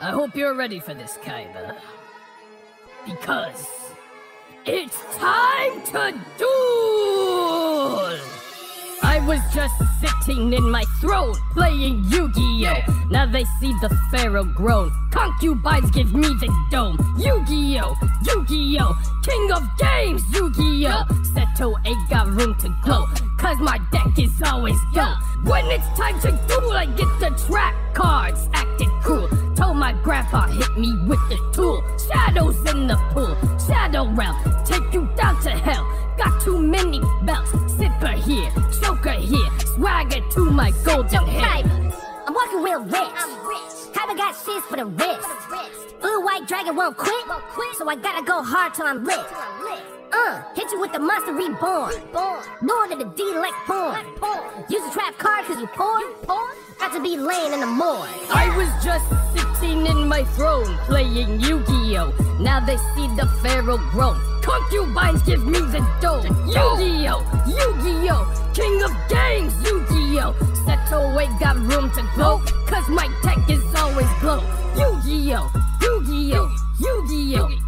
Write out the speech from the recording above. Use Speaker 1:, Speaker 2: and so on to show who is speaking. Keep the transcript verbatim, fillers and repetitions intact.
Speaker 1: I hope you're ready for this, Kaiba. Because it's time to duel! I was just sitting in my throne, playing Yu-Gi-Oh! Now they see the pharaoh grown. Concubines give me the dome. Yu-Gi-Oh! Yu-Gi-Oh! King of games, Yu-Gi-Oh! Seto ain't got room to glow, cause my deck is always go. When it's time to duel, I get the trap cards, acting cool. Told my grandpa hit me with the tool. Shadows in the pool, Shadow Realm, take you down to hell. Got too many belts, Sipper here, Choker here, swagger to my golden hair.
Speaker 2: I'm walking real rich. I'm rich. Kaiba got shits for the wrist. Blue white dragon won't quit, so I gotta go hard till I'm lit. Uh, hit you with the monster reborn. Lord of the D-Lect porn. Use a trap card cause you poor. Got to be laying in the morgue.
Speaker 1: I was just sitting in my throne, playing Yu-Gi-Oh! Now they see the pharaoh grown. Concubines give me the dome. Yu-Gi-Oh! Yu-Gi-Oh! King of games, Yu-Gi-Oh! Seto ain't got room to glow, cause my tech is always glow. Yu-Gi-Oh! Yu-Gi-Oh! Yu-Gi-Oh!